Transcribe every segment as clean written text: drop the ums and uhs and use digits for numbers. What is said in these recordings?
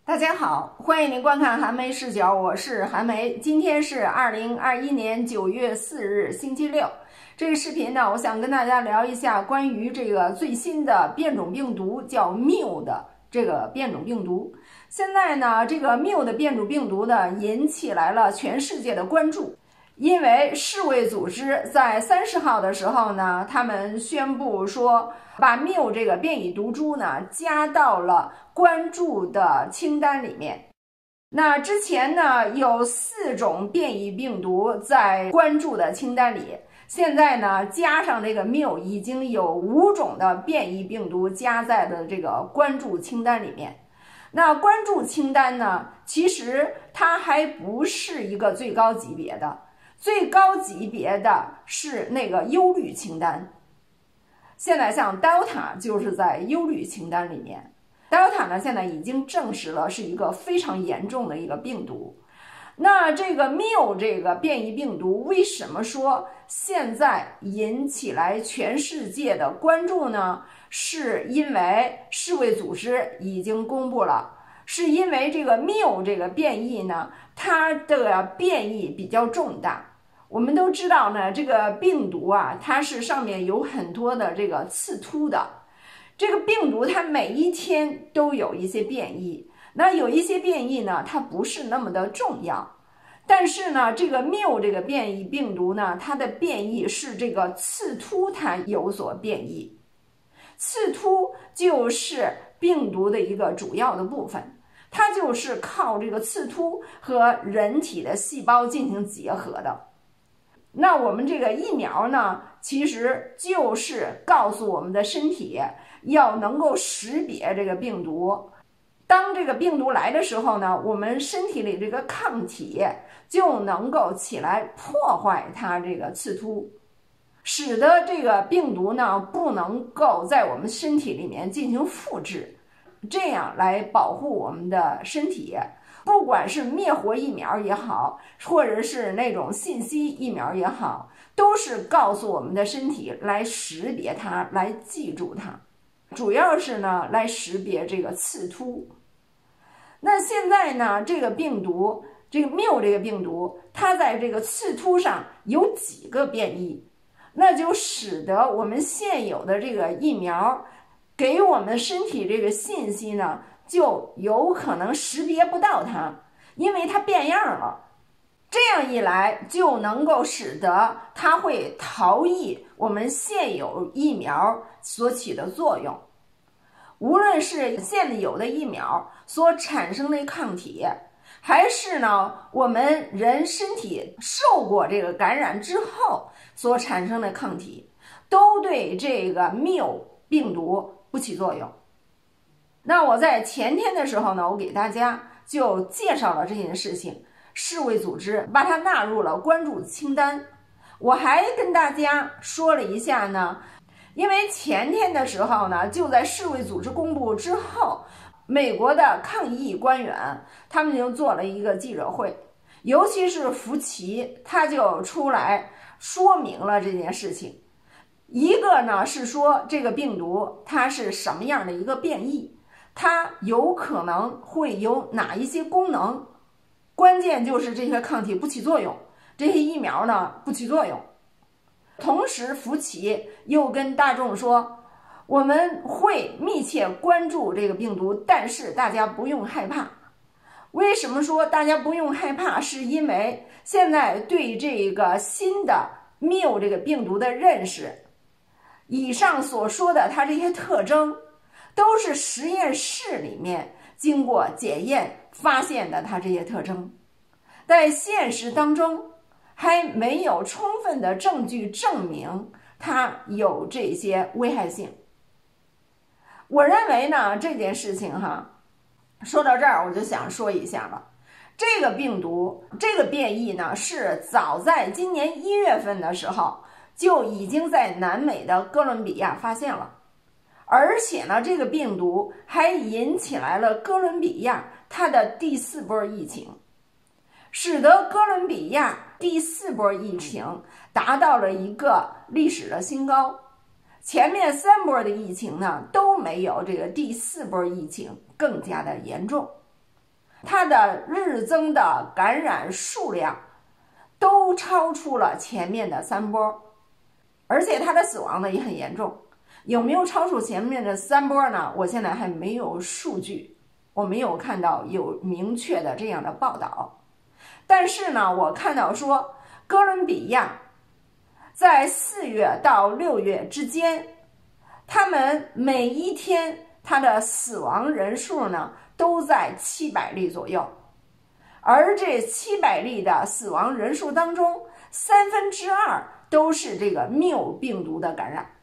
大家好，欢迎您观看韩梅视角，我是韩梅。今天是2021年9月4日，星期六。这个视频呢，我想跟大家聊一下关于这个最新的变种病毒，叫 Mu 的这个变种病毒。现在呢，这个 Mu 的变种病毒呢，引起来了全世界的关注。因为世卫组织在30号的时候呢，他们宣布说，把 Mu 这个变异毒株呢加到了关注的清单里面。那之前呢有4种变异病毒在关注的清单里，现在呢加上这个 Mu， 已经有5种的变异病毒加在了这个关注清单里面。那关注清单呢，其实它还不是一个最高级别的。最高级别的是那个忧虑清单，现在像 Delta 就是在忧虑清单里面。Delta 呢，现在已经证实了是一个非常严重的一个病毒。那这个 Mu 这个变异病毒为什么说现在引起来全世界的关注呢？是因为世卫组织已经公布了，是因为这个 Mu 这个变异呢，它的变异比较重大。我们都知道呢，这个病毒啊，它是上面有很多的这个刺突的。这个病毒它每一天都有一些变异，那有一些变异呢，它不是那么的重要。但是呢，这个 Mu 这个变异病毒呢，它的变异是这个刺突它有所变异。刺突就是病毒的一个主要的部分，它就是靠这个刺突和人体的细胞进行结合的。那我们这个疫苗呢，其实就是告诉我们的身体要能够识别这个病毒。当这个病毒来的时候呢，我们身体里这个抗体就能够起来破坏它这个刺突，使得这个病毒呢不能够在我们身体里面进行复制，这样来保护我们的身体。不管是灭活疫苗也好，或者是那种信息疫苗也好，都是告诉我们的身体来识别它，来记住它，主要是呢来识别这个刺突。那现在呢，这个病毒，这个 Mu 这个病毒，它在这个刺突上有几个变异，那就使得我们现有的这个疫苗给我们身体这个信息呢，就有可能识别不到它，因为它变样了。这样一来，就能够使得它会逃逸我们现有疫苗所起的作用。无论是现有的疫苗所产生的抗体，还是呢我们人身体受过这个感染之后所产生的抗体，都对这个 Mu 病毒不起作用。那我在前天的时候呢，我给大家就介绍了这件事情，世卫组织把它纳入了关注清单。我还跟大家说了一下呢，因为前天的时候呢，就在世卫组织公布之后，美国的抗疫官员他们就做了一个记者会，尤其是福奇，他就出来说明了这件事情。一个呢是说这个病毒它是什么样的一个变异，它有可能会有哪一些功能，关键就是这些抗体不起作用，这些疫苗呢不起作用。同时福奇又跟大众说，我们会密切关注这个病毒，但是大家不用害怕。为什么说大家不用害怕？是因为现在对这个新的 Mu 这个病毒的认识，以上所说的它这些特征都是实验室里面经过检验发现的，它这些特征在现实当中还没有充分的证据证明它有这些危害性。我认为呢，这件事情说到这儿我就想说一下了。这个病毒这个变异呢，是早在今年1月份的时候就已经在南美的哥伦比亚发现了，而且呢，这个病毒还引起来了哥伦比亚它的第4波疫情，使得哥伦比亚第4波疫情达到了一个历史的新高。前面3波的疫情呢都没有这个第4波疫情更加的严重。 它的日增的感染数量都超出了前面的3波，而且它的死亡呢也很严重。有没有超出前面的3波呢？我现在还没有数据，我没有看到有明确的这样的报道。但是呢，我看到说哥伦比亚在4月到6月之间，他们每一天他的死亡人数呢都在700例左右，而这700例的死亡人数当中，2/3都是这个缪病毒的感染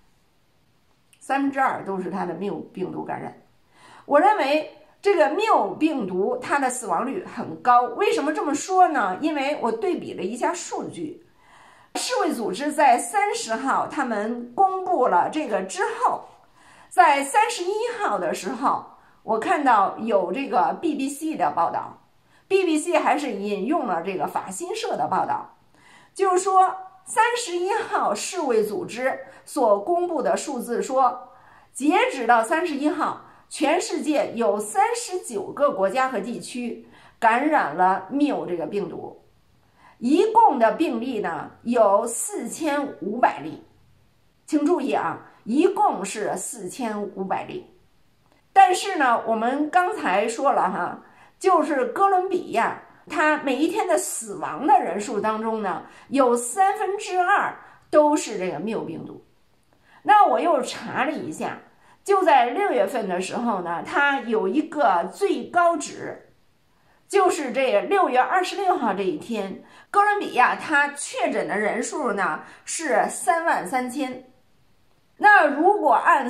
，2/3都是它的缪病毒感染。我认为这个缪病毒它的死亡率很高，为什么这么说呢？因为我对比了一下数据，世卫组织在30号他们公布了这个之后，在31号的时候，我看到有这个 BBC 的报道， BBC 还是引用了这个法新社的报道，就是说31号世卫组织所公布的数字说，截止到31号，全世界有39个国家和地区感染了缪这个病毒，一共的病例呢有4500例，请注意啊，一共是4500例。但是呢，我们刚才说了哈，就是哥伦比亚它每一天的死亡的人数当中呢，有2/3都是这个缪病毒。那我又查了一下，就在6月份的时候呢，它有一个最高值，就是这6月26号这一天，哥伦比亚它确诊的人数呢是33000。那如果按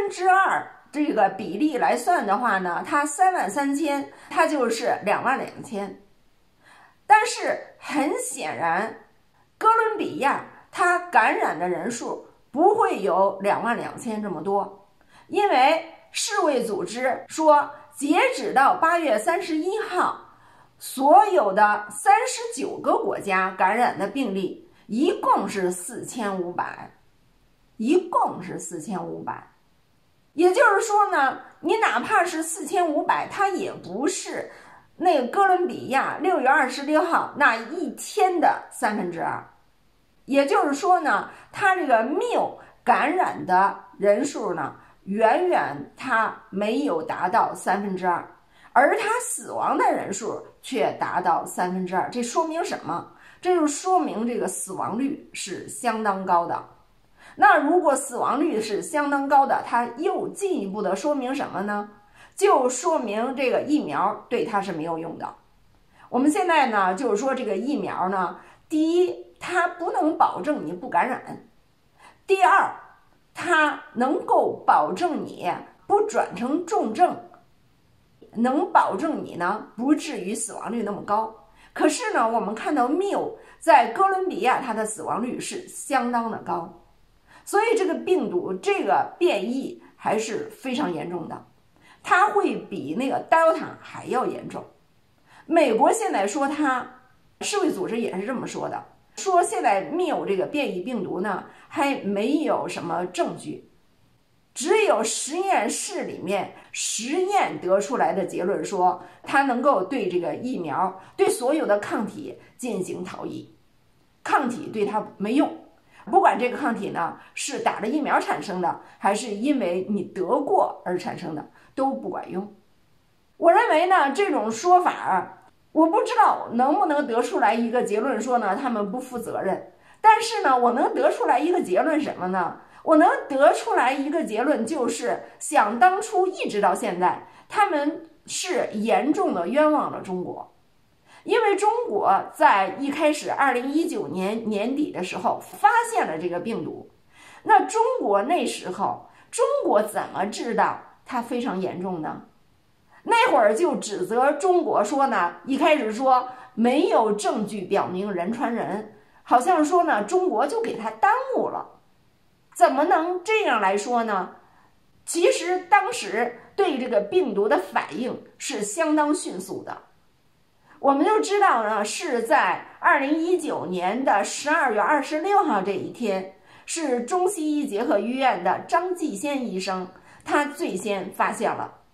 2/3这个比例来算的话呢，它33000，它就是22000。但是很显然，哥伦比亚它感染的人数不会有22000这么多，因为世卫组织说，截止到8月31号，所有的39个国家感染的病例一共是4500，一共是4500。也就是说呢，你哪怕是4500，它也不是那个哥伦比亚6月26号那一天的2/3。也就是说呢，它这个缪感染的人数呢，远远它没有达到2/3，而它死亡的人数却达到2/3。这说明什么？这就说明这个死亡率是相当高的。那如果死亡率是相当高的，它又进一步的说明什么呢？就说明这个疫苗对它是没有用的。我们现在呢，就是说这个疫苗呢，第一，它不能保证你不感染；第二，它能够保证你不转成重症，能保证你呢不至于死亡率那么高。可是呢，我们看到缪在哥伦比亚它的死亡率是相当的高。所以这个病毒这个变异还是非常严重的，它会比那个 Delta 还要严重。美国现在说它，世卫组织也是这么说的，说现在缪这个变异病毒呢还没有什么证据，只有实验室里面实验得出来的结论说，它能够对这个疫苗，对所有的抗体进行逃逸，抗体对它没用。不管这个抗体呢是打了疫苗产生的，还是因为你得过而产生的，都不管用。我认为呢，这种说法，我不知道能不能得出来一个结论说呢，他们不负责任。但是呢，我能得出来一个结论什么呢？我能得出来一个结论，就是想当初一直到现在，他们是严重的冤枉了中国。因为中国在一开始2019年年底的时候发现了这个病毒，那中国那时候，中国怎么知道它非常严重呢？那会儿就指责中国说呢，一开始说没有证据表明人传人，好像说呢中国就给它耽误了。怎么能这样来说呢？其实当时对这个病毒的反应是相当迅速的。我们就知道呢，是在2019年的12月26号这一天，是中西医结合医院的张继先医生，他最先发现了。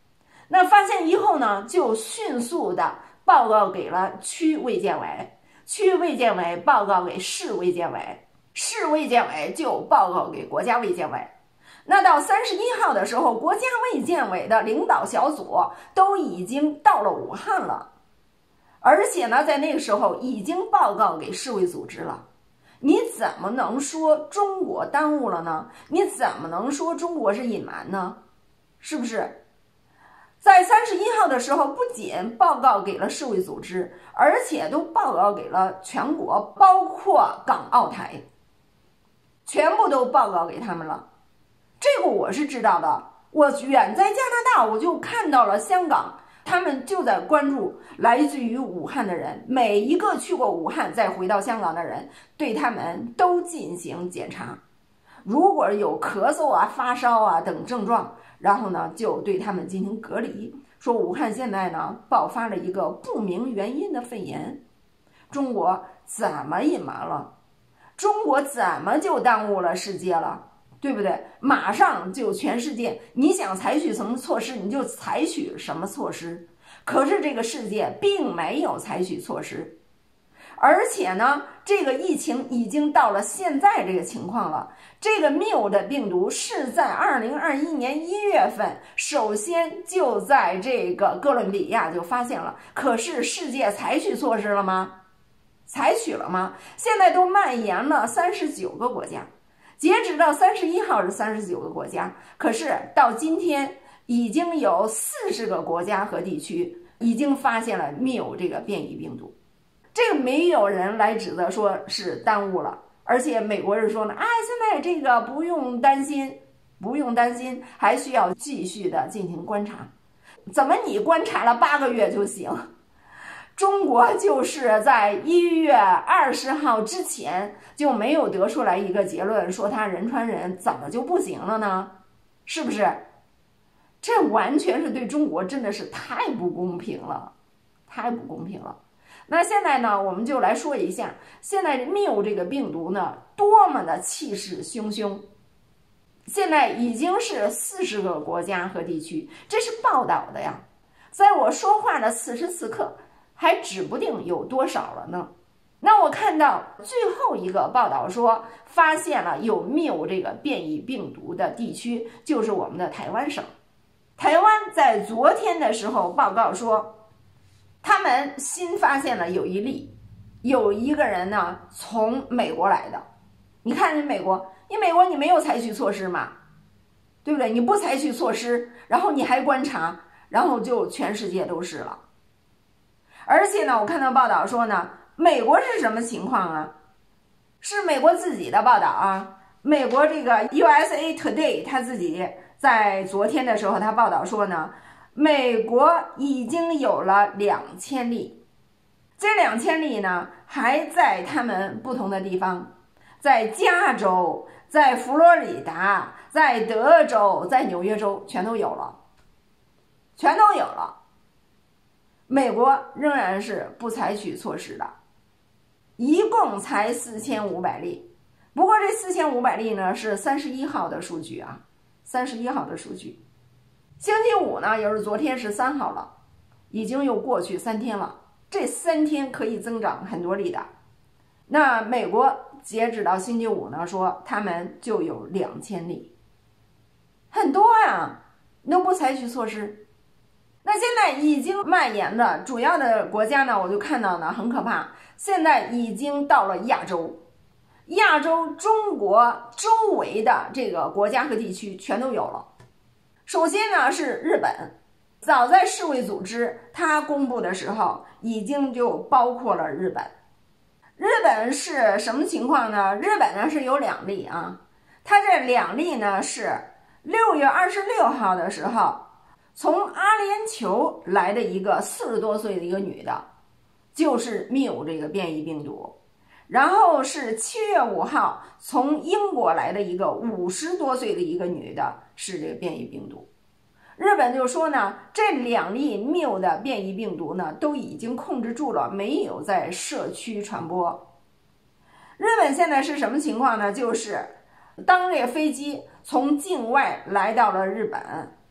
那发现以后呢，就迅速的报告给了区卫健委，区卫健委报告给市卫健委，市卫健委就报告给国家卫健委。那到31号的时候，国家卫健委的领导小组都已经到了武汉了，而且呢，在那个时候已经报告给世卫组织了。你怎么能说中国耽误了呢？你怎么能说中国是隐瞒呢？是不是？在31号的时候，不仅报告给了世卫组织，而且都报告给了全国，包括港澳台，全部都报告给他们了。这个我是知道的，我远在加拿大，我就看到了香港，他们就在关注来自于武汉的人，每一个去过武汉再回到香港的人，对他们都进行检查，如果有咳嗽啊、发烧啊等症状，然后呢就对他们进行隔离，说武汉现在呢爆发了一个不明原因的肺炎。中国怎么隐瞒了？中国怎么就耽误了世界了？对不对？马上就全世界，你想采取什么措施你就采取什么措施，可是这个世界并没有采取措施。而且呢，这个疫情已经到了现在这个情况了。这个缪的病毒是在2021年1月份，首先就在这个哥伦比亚就发现了。可是世界采取措施了吗？采取了吗？现在都蔓延了39个国家，截止到31号是39个国家，可是到今天已经有40个国家和地区已经发现了缪这个变异病毒。这个没有人来指责说是耽误了，而且美国人说呢，现在这个不用担心，不用担心，还需要继续的进行观察。怎么你观察了8个月就行？中国就是在1月20号之前就没有得出来一个结论，说它人传人，怎么就不行了呢？是不是？这完全是对中国真的是太不公平了，太不公平了。那现在呢，我们就来说一下，现在缪这个病毒呢，多么的气势汹汹。现在已经是40个国家和地区，这是报道的呀。在我说话的此时此刻，还指不定有多少了呢。那我看到最后一个报道说，发现了有缪这个变异病毒的地区，就是我们的台湾省。台湾在昨天的时候报告说，他们新发现了有一例，有一个人呢从美国来的。你看你美国你没有采取措施嘛，对不对？你不采取措施，然后你还观察，然后就全世界都是了。而且呢，我看到报道说呢，美国是什么情况啊？是美国自己的报道啊。美国这个 USA Today 他自己在昨天的时候他报道说呢，美国已经有了2000例，这2000例呢还在他们不同的地方，在加州，在佛罗里达，在德州，在纽约州全都有了，全都有了。美国仍然是不采取措施的，一共才4500例。不过这4500例呢是31号的数据啊，31号的数据。星期五呢，也就是昨天13号了，已经又过去3天了。这3天可以增长很多例的。那美国截止到星期五呢，说他们就有2000例，很多呀，都不采取措施。那现在已经蔓延的主要的国家呢，我就看到呢很可怕，现在已经到了亚洲，亚洲中国周围的这个国家和地区全都有了。首先呢是日本，早在世卫组织它公布的时候，已经就包括了日本。日本是什么情况呢？日本呢是有2例啊，它这2例呢是6月26号的时候，从阿联酋来的一个40多岁的一个女的，就是缪这个变异病毒。然后是7月5号从英国来的一个50多岁的一个女的，是这个变异病毒。日本就说呢，这2例缪的变异病毒呢都已经控制住了，没有在社区传播。日本现在是什么情况呢？就是当这个飞机从境外来到了日本，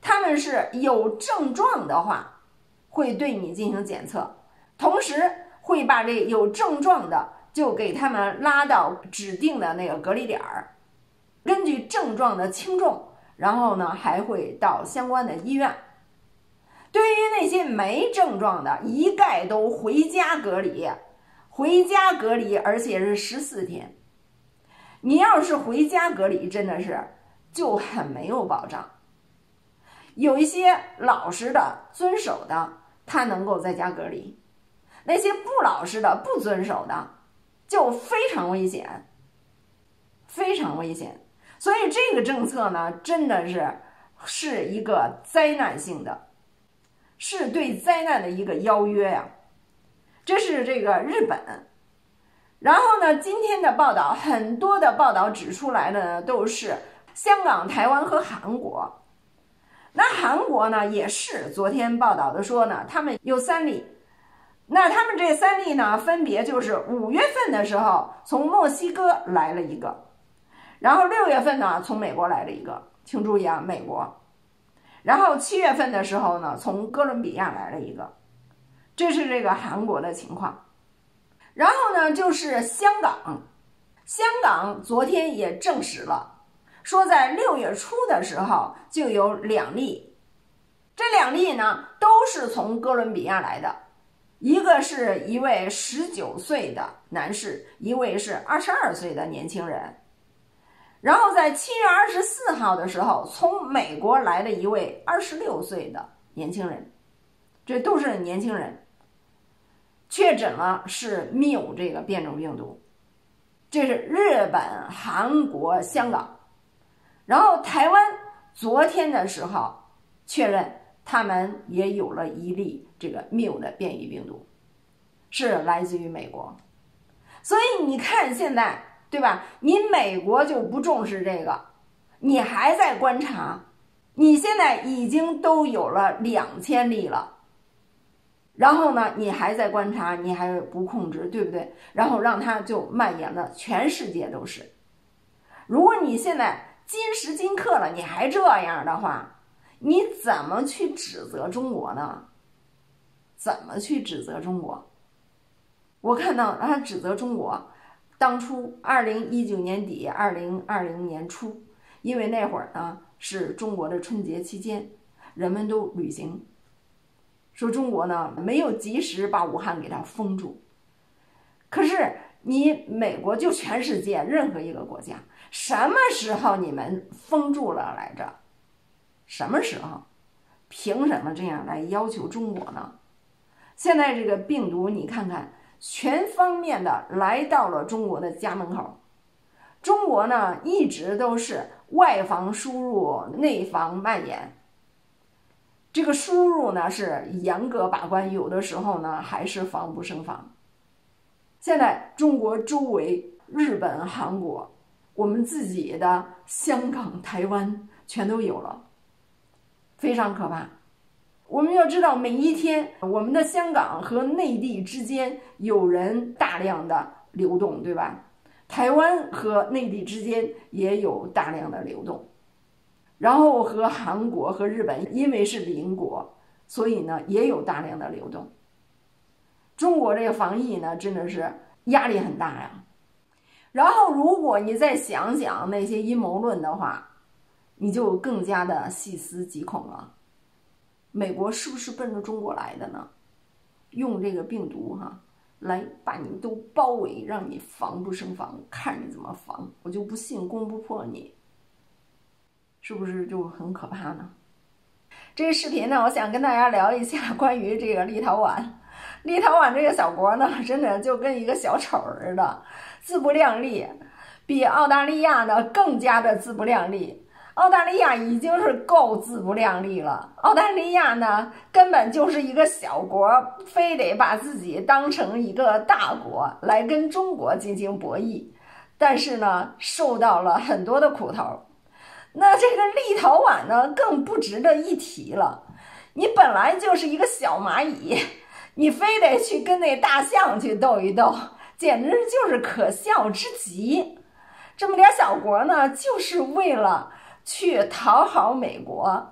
他们是有症状的话，会对你进行检测，同时会把这有症状的就给他们拉到指定的那个隔离点儿，根据症状的轻重，然后呢还会到相关的医院。对于那些没症状的，一概都回家隔离，而且是14天。你要是回家隔离，真的是就很没有保障。有一些老实的遵守的，他能够在家隔离，那些不老实的不遵守的就非常危险，非常危险。所以这个政策呢，真的是一个灾难性的，是对灾难的一个邀约呀。这是这个日本。然后呢，今天的报道，很多的报道指出来的呢，都是香港、台湾和韩国。那韩国呢，也是昨天报道的说呢，他们有3例。那他们这3例呢，分别就是5月份的时候从墨西哥来了一个，然后6月份呢从美国来了一个，请注意啊，美国。然后7月份的时候呢，从哥伦比亚来了一个，这是这个韩国的情况。然后呢，就是香港昨天也证实了，说在6月初的时候就有2例，这2例呢都是从哥伦比亚来的，一个是一位19岁的男士，一位是22岁的年轻人。然后在7月24号的时候，从美国来了一位26岁的年轻人，这都是年轻人。确诊了是缪这个变种病毒，这是日本、韩国、香港。然后台湾昨天的时候确认他们也有了1例这个缪的变异病毒，是来自于美国。所以你看现在，对吧？你美国就不重视这个，你还在观察，你现在已经都有了2000例了。然后呢，你还在观察，你还不控制，对不对？然后让它就蔓延了，全世界都是。如果你现在今时今刻了，你还这样的话，你怎么去指责中国呢？怎么去指责中国？我看到他指责中国，当初2019年底2020年初，因为那会儿呢是中国的春节期间，人们都旅行，说中国呢没有及时把武汉给它封住。可是你美国就全世界任何一个国家，什么时候你们封住了来着？什么时候？凭什么这样来要求中国呢？现在这个病毒你看看，全方面的来到了中国的家门口。中国呢一直都是外防输入，内防蔓延。这个输入呢是严格把关，有的时候呢还是防不胜防。现在中国周围，日本、韩国，我们自己的香港、台湾全都有了，非常可怕。我们要知道，每一天我们的香港和内地之间有人大量的流动，对吧？台湾和内地之间也有大量的流动。然后和韩国和日本因为是邻国，所以呢也有大量的流动。中国这个防疫呢真的是压力很大呀。然后如果你再想想那些阴谋论的话，你就更加的细思极恐了。美国是不是奔着中国来的呢？用这个病毒来把你都包围，让你防不胜防，看你怎么防，我就不信攻不破你。是不是就很可怕呢？这个视频呢，我想跟大家聊一下关于这个立陶宛。立陶宛这个小国呢，真的就跟一个小丑似的，自不量力，比澳大利亚呢更加的自不量力。澳大利亚已经是够自不量力了，澳大利亚呢根本就是一个小国，非得把自己当成一个大国来跟中国进行博弈，但是呢受到了很多的苦头。那这个立陶宛呢更不值得一提了，你本来就是一个小蚂蚁，你非得去跟那大象去斗一斗，简直就是可笑之极。这么点小国呢，就是为了去讨好美国，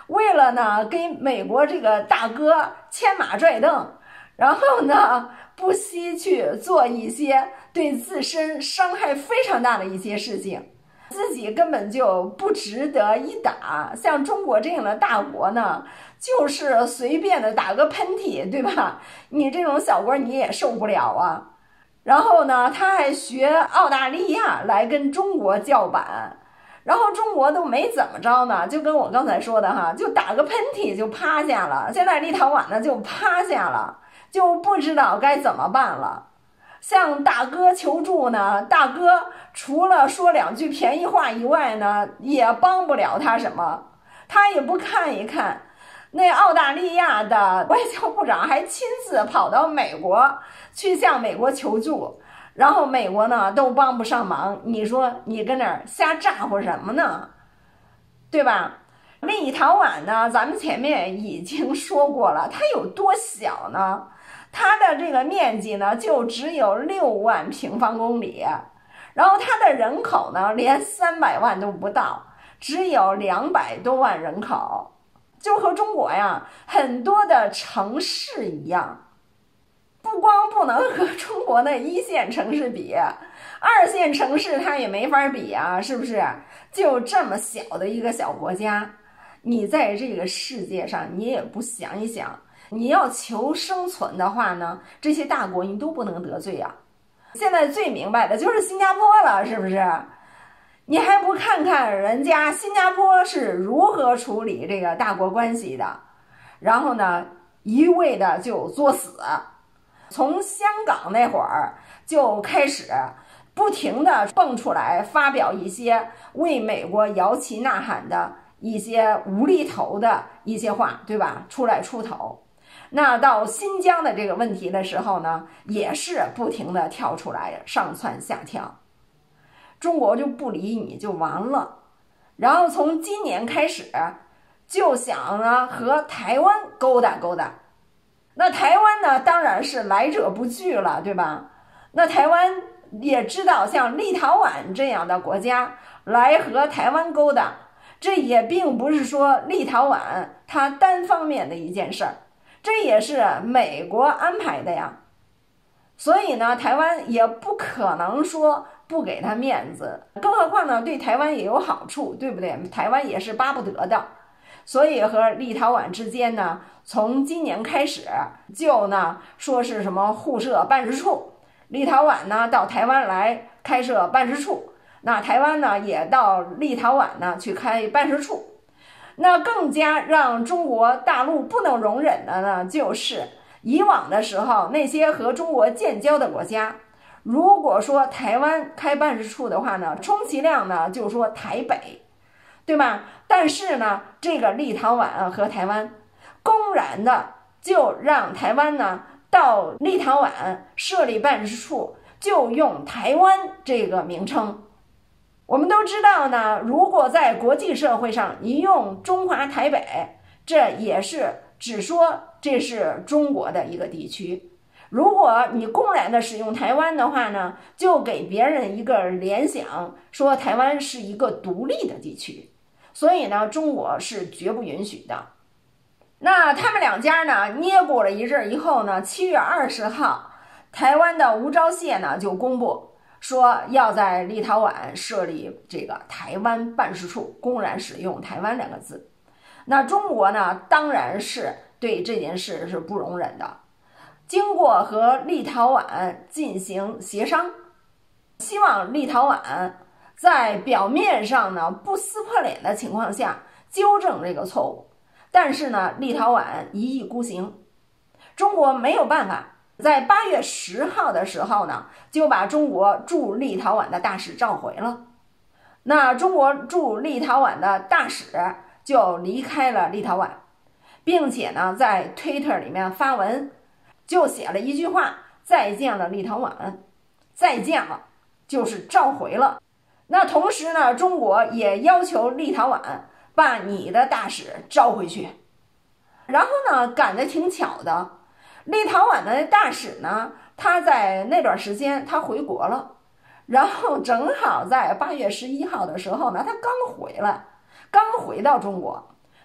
为了呢给美国这个大哥牵马拽凳，然后呢不惜去做一些对自身伤害非常大的一些事情，自己根本就不值得一打。像中国这样的大国呢，就是随便的打个喷嚏，对吧？你这种小国你也受不了啊。然后呢，他还学澳大利亚来跟中国叫板，然后中国都没怎么着呢，就跟我刚才说的哈，就打个喷嚏就趴下了。现在立陶宛呢就趴下了，就不知道该怎么办了。向大哥求助呢，大哥除了说两句便宜话以外呢，也帮不了他什么。他也不看一看，那澳大利亚的外交部长还亲自跑到美国去向美国求助，然后美国呢都帮不上忙。你说你跟那儿瞎咋呼什么呢？对吧？立陶宛呢，咱们前面已经说过了，它有多小呢？它的这个面积呢，就只有6万平方公里，然后它的人口呢，连300万都不到，只有200多万人口，就和中国呀很多的城市一样。不光不能和中国的1线城市比，2线城市它也没法比啊，是不是？就这么小的一个小国家，你在这个世界上，你也不想一想，你要求生存的话呢，这些大国你都不能得罪啊。现在最明白的就是新加坡了，是不是？你还不看看人家新加坡是如何处理这个大国关系的，然后呢，一味的就作死。从香港那会儿就开始不停的蹦出来发表一些为美国摇旗呐喊的一些无厘头的一些话，对吧？出来出头。那到新疆的这个问题的时候呢，也是不停的跳出来上蹿下跳。中国就不理你就完了。然后从今年开始就想呢和台湾勾搭勾搭。那台湾呢，当然是来者不拒了，对吧？那台湾也知道，像立陶宛这样的国家来和台湾勾搭，这也并不是说立陶宛它单方面的一件事儿，这也是美国安排的呀。所以呢，台湾也不可能说不给他面子，更何况呢，对台湾也有好处，对不对？台湾也是巴不得的。所以和立陶宛之间呢，从今年开始就呢说是什么互设办事处，立陶宛呢到台湾来开设办事处，那台湾呢也到立陶宛呢去开办事处。那更加让中国大陆不能容忍的呢，就是以往的时候那些和中国建交的国家，如果说台湾开办事处的话呢，充其量呢就说台北，对吧？但是呢，这个立陶宛和台湾公然的就让台湾呢到立陶宛设立办事处，就用台湾这个名称。我们都知道呢，如果在国际社会上一用中华台北，这也是只说这是中国的一个地区。如果你公然的使用台湾的话呢，就给别人一个联想，说台湾是一个独立的地区。所以呢，中国是绝不允许的。那他们两家呢捏过了一阵以后呢，7月20号，台湾的吴钊燮呢就公布说要在立陶宛设立这个台湾办事处，公然使用台湾2个字。那中国呢，当然是对这件事是不容忍的。经过和立陶宛进行协商，希望立陶宛在表面上呢不撕破脸的情况下纠正这个错误，但是呢，立陶宛一意孤行，中国没有办法。在8月10号的时候呢，就把中国驻立陶宛的大使召回了。那中国驻立陶宛的大使就离开了立陶宛，并且呢，在 Twitter 里面发文，就写了一句话：再见了立陶宛，再见了，就是召回了。那同时呢，中国也要求立陶宛把你的大使召回去。然后呢，赶得挺巧的，立陶宛的大使呢，他在那段时间他回国了，然后正好在8月11号的时候呢，他刚回来，刚回到中国，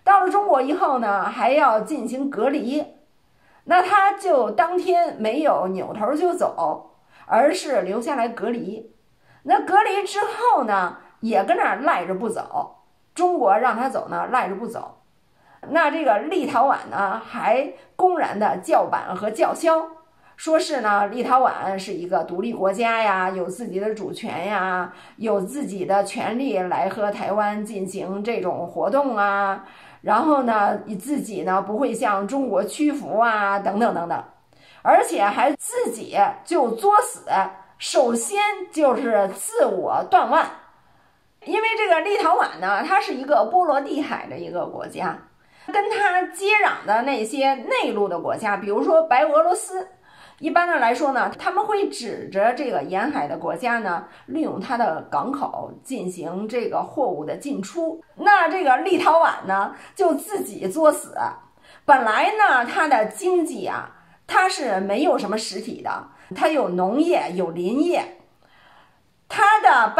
到了中国以后呢，还要进行隔离，那他就当天没有扭头就走，而是留下来隔离。那隔离之后呢，也跟那儿赖着不走，中国让他走呢，赖着不走。那这个立陶宛呢，还公然的叫板和叫嚣，说是呢，立陶宛是一个独立国家呀，有自己的主权呀，有自己的权利来和台湾进行这种活动啊，然后呢，你自己呢不会向中国屈服啊，等等等等，而且还自己就作死，首先就是自我断腕，因为这个立陶宛呢，它是一个波罗的海的一个国家。跟它接壤的那些内陆的国家，比如说白俄罗斯，一般的来说呢，他们会指着这个沿海的国家呢，利用它的港口进行这个货物的进出。那这个立陶宛呢，就自己作死。本来呢，它的经济啊，它是没有什么实体的，它有农业，有林业，它的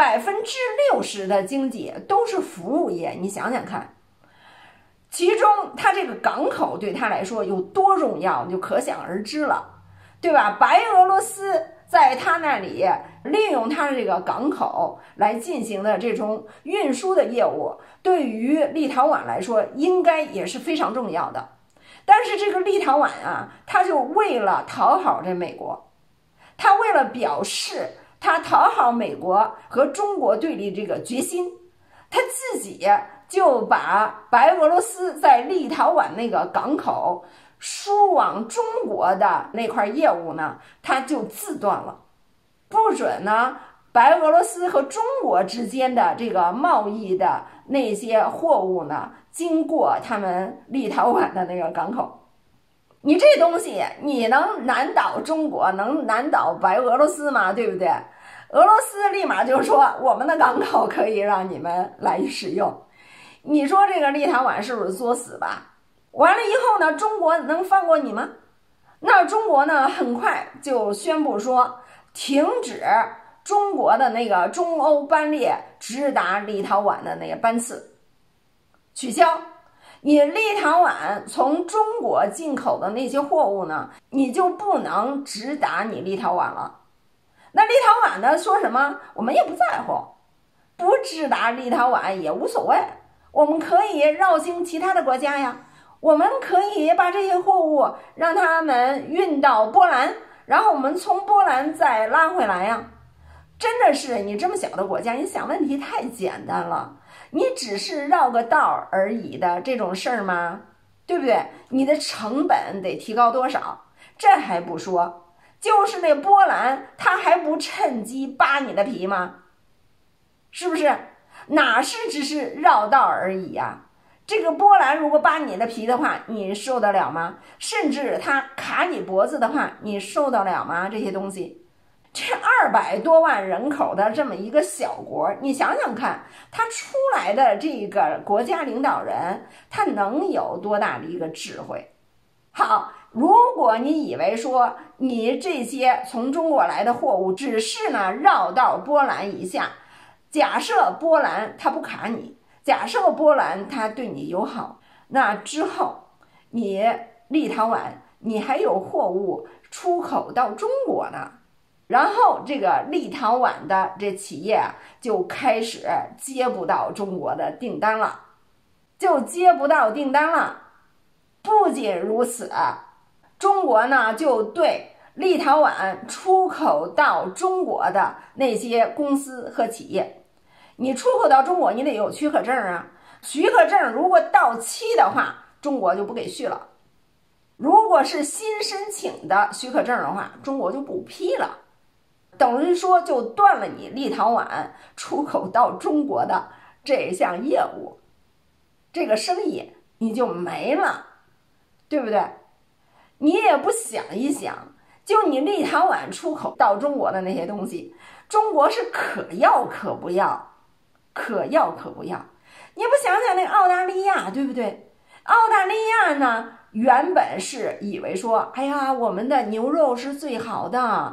60%的经济都是服务业，你想想看。其中它这个港口对它来说有多重要，就可想而知了，对吧？白俄罗斯在它那里利用它的这个港口来进行的这种运输的业务，对于立陶宛来说应该也是非常重要的。但是这个立陶宛啊，他就为了讨好这美国，他为了表示他讨好美国和中国对立这个决心，他自己就把白俄罗斯在立陶宛那个港口输往中国的那块业务呢，他就自断了，不准呢白俄罗斯和中国之间的这个贸易的那些货物呢，经过他们立陶宛的那个港口。你这东西你能难倒中国，能难倒白俄罗斯吗？对不对？俄罗斯立马就说我们的港口可以让你们来使用。你说这个立陶宛是不是作死吧？完了以后呢，中国能放过你吗？那中国呢，很快就宣布说停止中国的那个中欧班列直达立陶宛的那个班次，取消。你立陶宛从中国进口的那些货物呢，你就不能直达你立陶宛了。那立陶宛呢说什么？我们也不在乎，不直达立陶宛也无所谓。我们可以绕经其他的国家呀，我们可以把这些货物让他们运到波兰，然后我们从波兰再拉回来呀。真的是你这么小的国家，你想问题太简单了，你只是绕个道而已的这种事儿吗？对不对？你的成本得提高多少？这还不说，就是那波兰，他还不趁机扒你的皮吗？是不是？哪是只是绕道而已呀？这个波兰如果扒你的皮的话，你受得了吗？甚至他卡你脖子的话，你受得了吗？这些东西，这200多万人口的这么一个小国，你想想看，他出来的这个国家领导人，他能有多大的一个智慧？好，如果你以为说你这些从中国来的货物只是呢绕到波兰一下，假设波兰它不卡你，假设波兰它对你友好，那之后你立陶宛你还有货物出口到中国呢，然后这个立陶宛的这企业就开始接不到中国的订单了，就接不到订单了。不仅如此，中国呢就对立陶宛出口到中国的那些公司和企业，你出口到中国你得有许可证啊，许可证如果到期的话，中国就不给续了。如果是新申请的许可证的话，中国就不批了，等于说就断了你立陶宛出口到中国的这项业务，这个生意你就没了，对不对？你也不想一想，就你立陶宛出口到中国的那些东西，中国是可要可不要，可要可不要。你不想想那个澳大利亚，对不对？澳大利亚呢，原本是以为说，哎呀，我们的牛肉是最好的，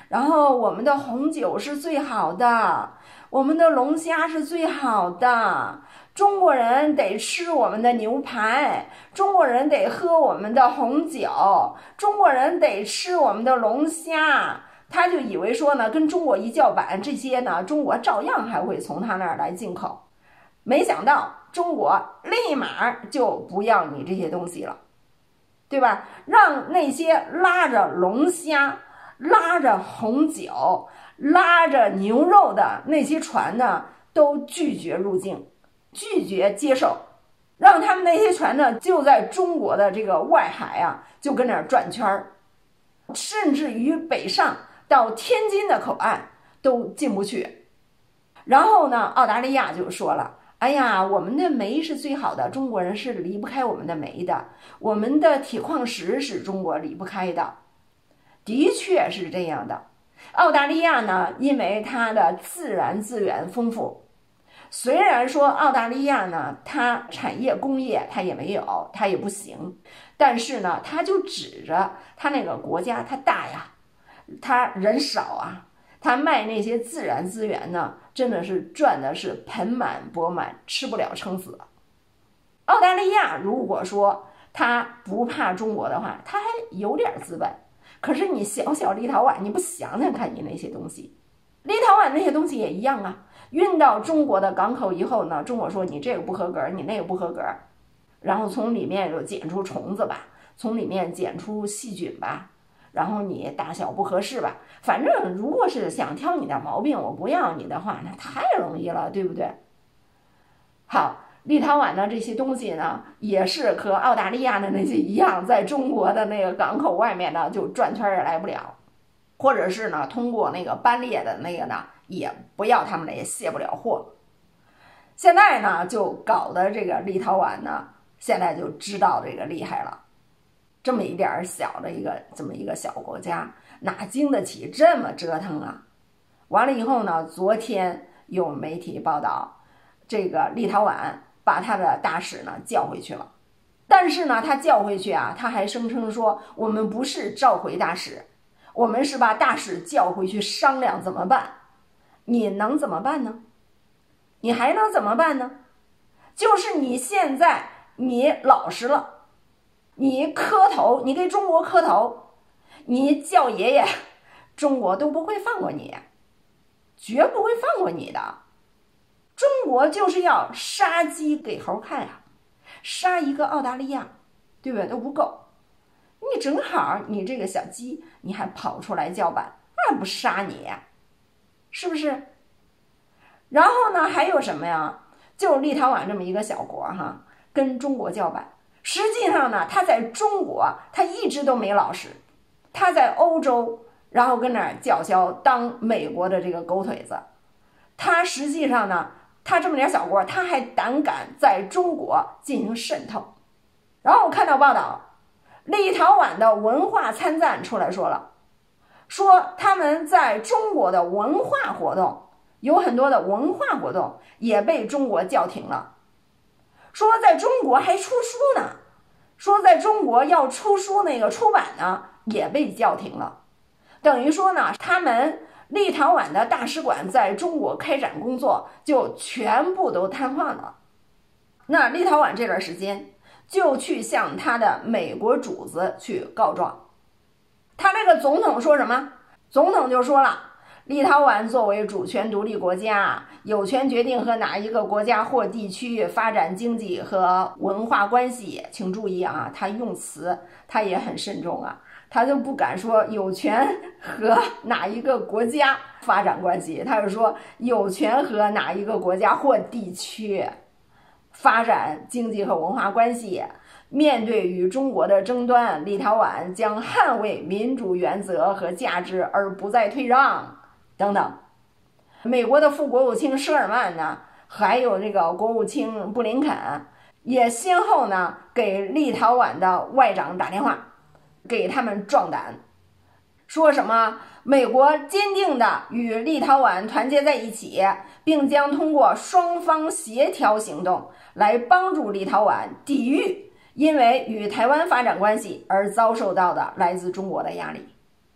然后我们的红酒是最好的，我们的龙虾是最好的，中国人得吃我们的牛排，中国人得喝我们的红酒，中国人得吃我们的龙虾。他就以为说呢，跟中国一叫板，这些呢，中国照样还会从他那儿来进口。没想到中国立马就不要你这些东西了，对吧？让那些拉着龙虾、拉着红酒、拉着牛肉的那些船呢，都拒绝入境，拒绝接受，让他们那些船呢，就在中国的这个外海啊，就跟那儿转圈儿，甚至于北上到天津的口岸都进不去。然后呢，澳大利亚就说了，哎呀，我们的煤是最好的，中国人是离不开我们的煤的，我们的铁矿石是中国离不开的。的确是这样的。澳大利亚呢，因为它的自然资源丰富，虽然说澳大利亚呢，它产业工业它也没有，它也不行，但是呢，它就指着它那个国家它大呀，它人少啊，它卖那些自然资源呢，真的是赚的是盆满钵满，吃不了撑死。澳大利亚如果说它不怕中国的话，它还有点资本。可是你小小立陶宛，你不想想看你那些东西，立陶宛那些东西也一样啊，运到中国的港口以后呢，中国说你这个不合格，你那个不合格，然后从里面又检出虫子吧，从里面检出细菌吧，然后你大小不合适吧，反正如果是想挑你的毛病，我不要你的话，那太容易了，对不对？好，立陶宛的这些东西呢，也是和澳大利亚的那些一样，在中国的那个港口外面呢，就转圈也来不了，或者是呢，通过那个班列的那个呢，也不要他们也卸不了货。现在呢，就搞得这个立陶宛呢，现在就知道这个厉害了。这么一点小的这么一个小国家，哪经得起这么折腾啊？完了以后呢，昨天有媒体报道，这个立陶宛把他的大使呢叫回去了，但是呢，他叫回去啊，他还声称说我们不是召回大使，我们是把大使叫回去商量怎么办。你能怎么办呢？你还能怎么办呢？就是你现在你老实了，你磕头，你给中国磕头，你叫爷爷，中国都不会放过你，绝不会放过你的。中国就是要杀鸡给猴看啊，杀一个澳大利亚，对不对？都不够，你正好你这个小鸡，你还跑出来叫板，那不杀你呀？是不是？然后呢，还有什么呀？就立陶宛这么一个小国哈，跟中国叫板。实际上呢，他在中国他一直都没老实，他在欧洲，然后跟那儿叫嚣当美国的这个狗腿子。他实际上呢，他这么点小国，他还胆敢在中国进行渗透。然后我看到报道，立陶宛的文化参赞出来说了，说他们在中国的文化活动，有很多的文化活动也被中国叫停了，说在中国还出书呢，说在中国要出书那个出版呢也被叫停了，等于说呢，他们立陶宛的大使馆在中国开展工作就全部都瘫痪了。那立陶宛这段时间就去向他的美国主子去告状。他这个总统说什么？总统就说了，立陶宛作为主权独立国家，有权决定和哪一个国家或地区发展经济和文化关系。请注意啊，他用词他也很慎重啊，他就不敢说有权和哪一个国家发展关系，他就说有权和哪一个国家或地区发展经济和文化关系。面对与中国的争端，立陶宛将捍卫民主原则和价值而不再退让等等。美国的副国务卿舍尔曼呢，还有这个国务卿布林肯也先后呢给立陶宛的外长打电话，给他们壮胆，说什么美国坚定的与立陶宛团结在一起，并将通过双方协调行动来帮助立陶宛抵御因为与台湾发展关系而遭受到的来自中国的压力。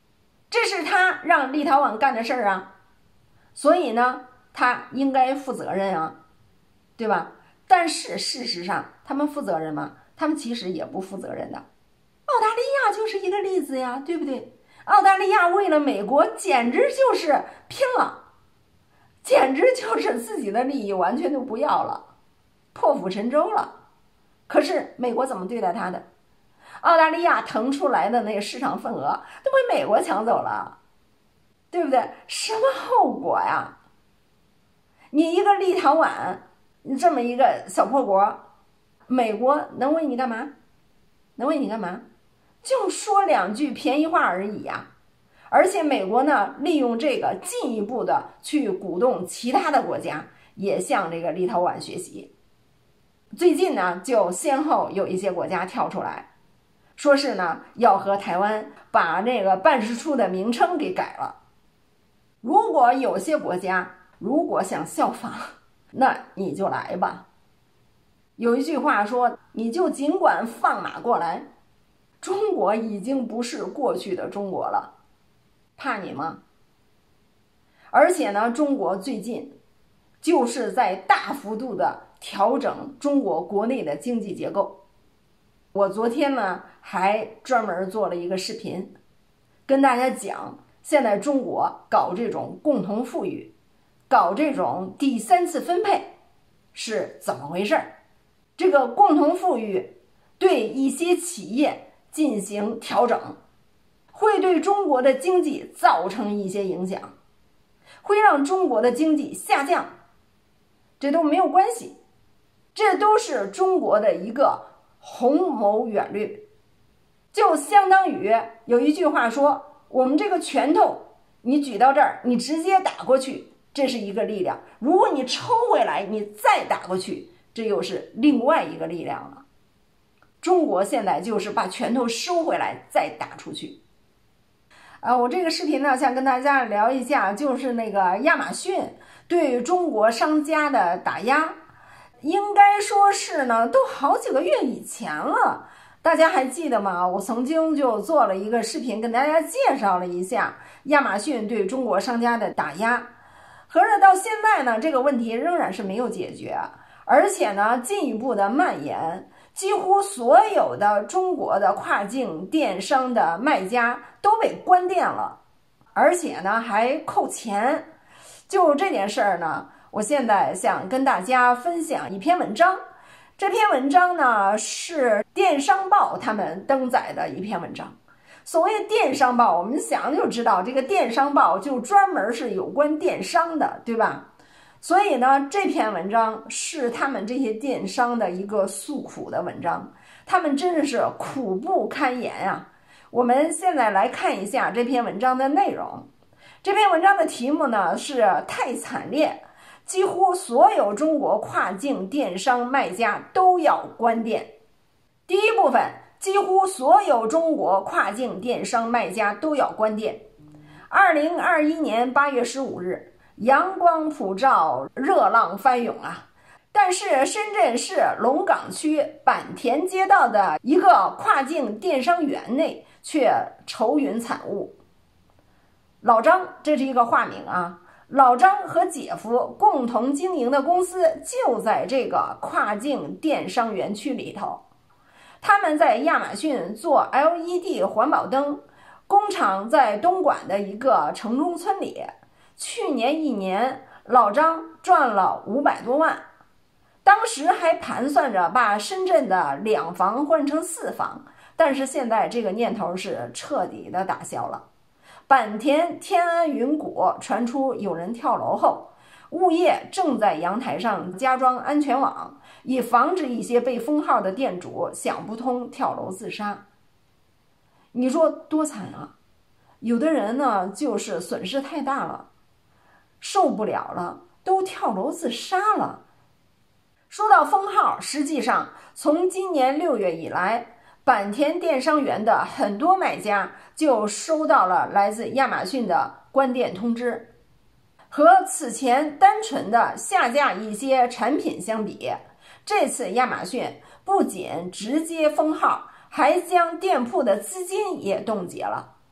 这是他让立陶宛干的事儿啊，所以呢，他应该负责任啊，对吧？但是事实上，他们负责任吗？他们其实也不负责任的。澳大利亚就是一个例子呀，对不对？澳大利亚为了美国，简直就是拼了，简直就是自己的利益完全都不要了，破釜沉舟了。可是美国怎么对待他的？澳大利亚腾出来的那个市场份额都被美国抢走了，对不对？什么后果呀？你一个立陶宛，你这么一个小破国，美国能为你干嘛？能为你干嘛？就说两句便宜话而已呀。而且美国呢，利用这个进一步的去鼓动其他的国家也向这个立陶宛学习。最近呢，就先后有一些国家跳出来，说是呢要和台湾把那个办事处的名称给改了。如果有些国家如果想效仿，那你就来吧。有一句话说，你就尽管放马过来，中国已经不是过去的中国了，怕你吗？而且呢，中国最近就是在大幅度的调整中国国内的经济结构。我昨天呢还专门做了一个视频，跟大家讲现在中国搞这种共同富裕，搞这种第三次分配是怎么回事。这个共同富裕对一些企业进行调整，会对中国的经济造成一些影响，会让中国的经济下降，这都没有关系，这都是中国的一个宏谋远虑。就相当于有一句话说，我们这个拳头你举到这儿，你直接打过去，这是一个力量，如果你抽回来你再打过去，这又是另外一个力量了。中国现在就是把拳头收回来再打出去。我这个视频呢，想跟大家聊一下，就是那个亚马逊对中国商家的打压，应该说是呢，都好几个月以前了。大家还记得吗？我曾经就做了一个视频，跟大家介绍了一下亚马逊对中国商家的打压。可是到现在呢，这个问题仍然是没有解决，而且呢，进一步的蔓延。几乎所有的中国的跨境电商的卖家都被关店了，而且呢还扣钱。就这件事儿呢，我现在想跟大家分享一篇文章。这篇文章呢是电商报他们登载的一篇文章。所谓电商报，我们想就知道，这个电商报就专门是有关电商的，对吧？所以呢，这篇文章是他们这些电商的一个诉苦的文章，他们真是苦不堪言啊。我们现在来看一下这篇文章的内容。这篇文章的题目呢是太惨烈，几乎所有中国跨境电商卖家都要关店。第一部分，几乎所有中国跨境电商卖家都要关店。2021年8月15日，阳光普照，热浪翻涌啊！但是深圳市龙岗区坂田街道的一个跨境电商园内却愁云惨雾。老张，这是一个化名啊，老张和姐夫共同经营的公司就在这个跨境电商园区里头。他们在亚马逊做 LED 环保灯，工厂在东莞的一个城中村里。去年1年，老张赚了500多万，当时还盘算着把深圳的2房换成4房，但是现在这个念头是彻底的打消了。坂田天安云谷传出有人跳楼后，物业正在阳台上加装安全网，以防止一些被封号的店主想不通跳楼自杀。你说多惨啊！有的人呢，就是损失太大了，受不了了，都跳楼自杀了。说到封号，实际上从今年6月以来，坂田电商园的很多卖家就收到了来自亚马逊的关店通知。和此前单纯的下架一些产品相比，这次亚马逊不仅直接封号，还将店铺的资金也冻结了。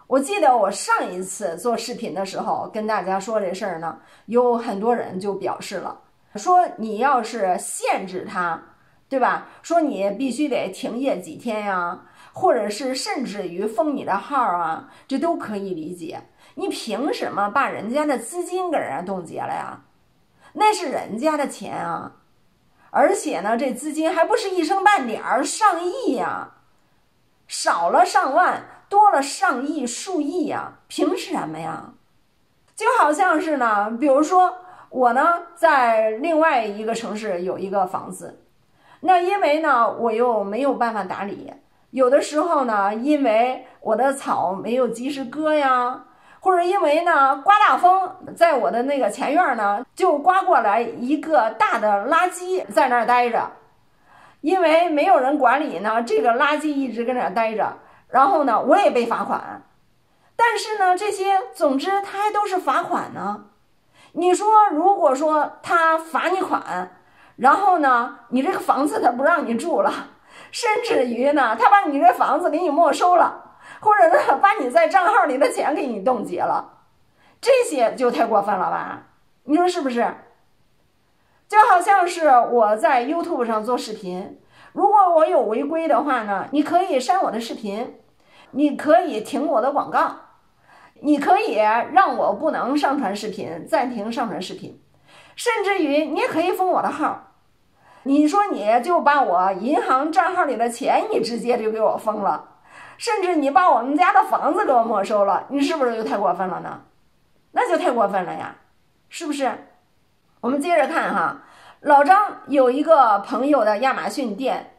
我记得我上一次做视频的时候跟大家说这事儿呢，有很多人就表示了，说你要是限制它，对吧？说你必须得停业几天呀，或者是甚至于封你的号啊，这都可以理解。你凭什么把人家的资金给人家冻结了呀？那是人家的钱啊，而且呢，这资金还不是一声半点儿，上亿呀，少了上万，多了上亿、数亿呀，凭什么呀？就好像是呢，比如说我呢，在另外一个城市有一个房子，那因为呢，我又没有办法打理，有的时候呢，因为我的草没有及时割呀。或者因为呢刮大风，在我的那个前院呢就刮过来一个大的垃圾在那儿待着，因为没有人管理呢，这个垃圾一直跟那儿待着，然后呢我也被罚款，但是呢这些总之他还都是罚款呢。你说如果说他罚你款，然后呢你这个房子他不让你住了，甚至于呢他把你这房子给你没收了，或者呢，把你在账号里的钱给你冻结了，这些就太过分了吧？你说是不是？就好像是我在 YouTube 上做视频，如果我有违规的话呢，你可以删我的视频，你可以停我的广告，你可以让我不能上传视频，暂停上传视频，甚至于你也可以封我的号。你说你就把我银行账号里的钱，你直接就给我封了。甚至你把我们家的房子给我没收了，你是不是就太过分了呢？那就太过分了呀，是不是？我们接着看哈，老张有一个朋友的亚马逊店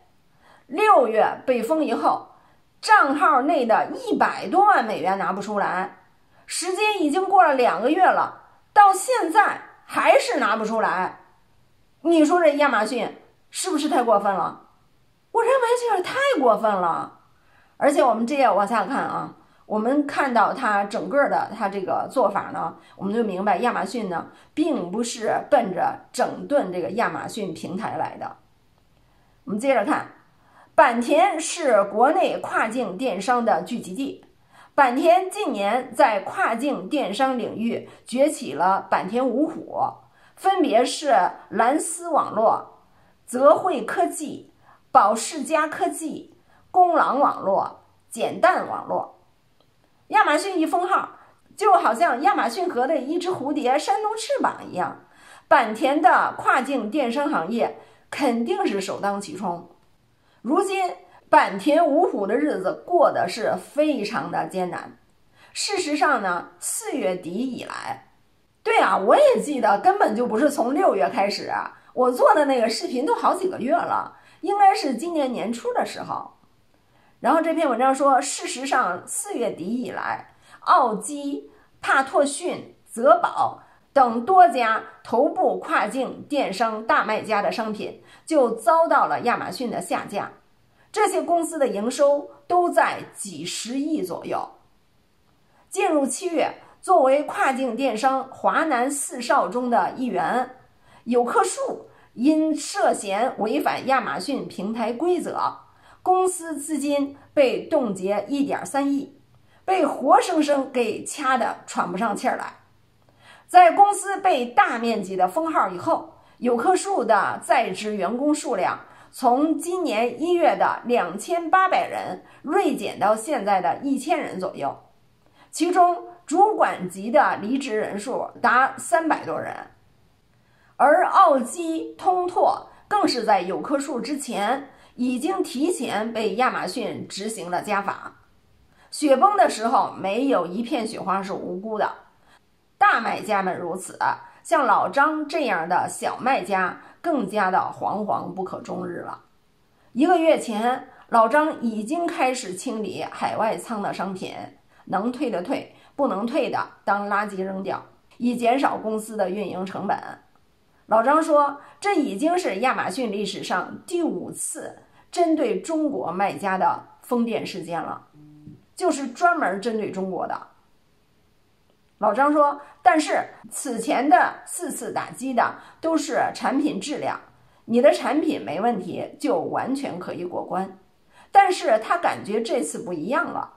，6月被封以后，账号内的100多万美元拿不出来，时间已经过了2个月了，到现在还是拿不出来。你说这亚马逊是不是太过分了？我认为这也太过分了。而且我们接着往下看啊，我们看到它整个的它这个做法呢，我们就明白亚马逊呢并不是奔着整顿这个亚马逊平台来的。我们接着看，坂田是国内跨境电商的聚集地。坂田近年在跨境电商领域崛起了坂田五虎，分别是蓝思网络、泽惠科技、保世佳科技、公狼网络、简蛋网络。亚马逊一封号，就好像亚马逊河的一只蝴蝶扇动翅膀一样，坂田的跨境电商行业肯定是首当其冲。如今坂田五虎的日子过得是非常的艰难。事实上呢，4月底以来，对啊，我也记得根本就不是从6月开始啊，我做的那个视频都好几个月了，应该是今年年初的时候。然后这篇文章说，事实上4月底以来，奥基、帕拓逊、泽宝等多家头部跨境电商大卖家的商品就遭到了亚马逊的下架，这些公司的营收都在几十亿左右。进入7月，作为跨境电商华南4少中的一员，有棵树因涉嫌违反亚马逊平台规则，公司资金被冻结1.3亿，被活生生给掐得喘不上气儿来。在公司被大面积的封号以后，有棵树的在职员工数量从今年1月的2800人锐减到现在的1000人左右，其中主管级的离职人数达300多人。而奥基、通拓更是在有棵树之前已经提前被亚马逊执行了加法。雪崩的时候，没有一片雪花是无辜的，大卖家们如此，像老张这样的小卖家更加的惶惶不可终日了。1个月前，老张已经开始清理海外仓的商品，能退的退，不能退的当垃圾扔掉，以减少公司的运营成本。老张说，这已经是亚马逊历史上第5次针对中国卖家的封店事件了，就是专门针对中国的。老张说，但是此前的4次打击的都是产品质量，你的产品没问题就完全可以过关。但是他感觉这次不一样了，